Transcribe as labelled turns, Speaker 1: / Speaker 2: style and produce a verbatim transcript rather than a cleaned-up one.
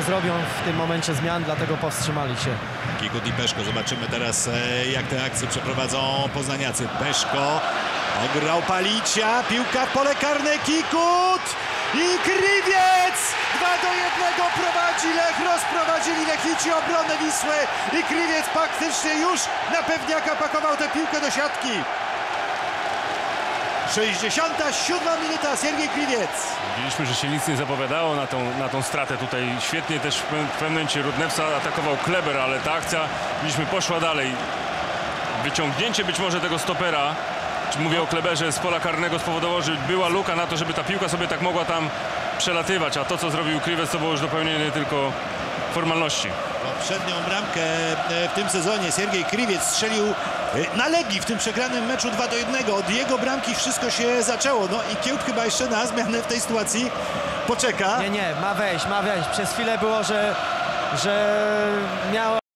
Speaker 1: zrobią w tym momencie zmian, dlatego powstrzymali się.
Speaker 2: Kikut i Peszko. Zobaczymy teraz, jak te akcje przeprowadzą poznaniacy. Peszko ograł Palicia, piłka w pole karne, Kikut i Krywiec! dwa do jednego prowadzi Lech, rozprowadzili Lechici obronę Wisły i Krywiec faktycznie już na pewniaka pakował tę piłkę do siatki. sześćdziesiąta siódma minuta, Siergiej Krywiec.
Speaker 3: Widzieliśmy, że się nic nie zapowiadało na tą, na tą stratę tutaj. Świetnie też w pewnym momencie Rudnewca atakował Kleber, ale ta akcja, widzieliśmy, poszła dalej. Wyciągnięcie być może tego stopera, czy mówię o Kleberze, z pola karnego spowodowało, że była luka na to, żeby ta piłka sobie tak mogła tam przelatywać, a to, co zrobił Krywiec, to było już dopełnienie tylko formalności.
Speaker 2: Poprzednią bramkę w tym sezonie Siergiej Krywiec strzelił na Legii w tym przegranym meczu dwa do jednego. Od jego bramki wszystko się zaczęło. No i Kiełb chyba jeszcze na zmianę w tej sytuacji poczeka.
Speaker 1: Nie, nie, ma wejść, ma wejść. Przez chwilę było, że, że miał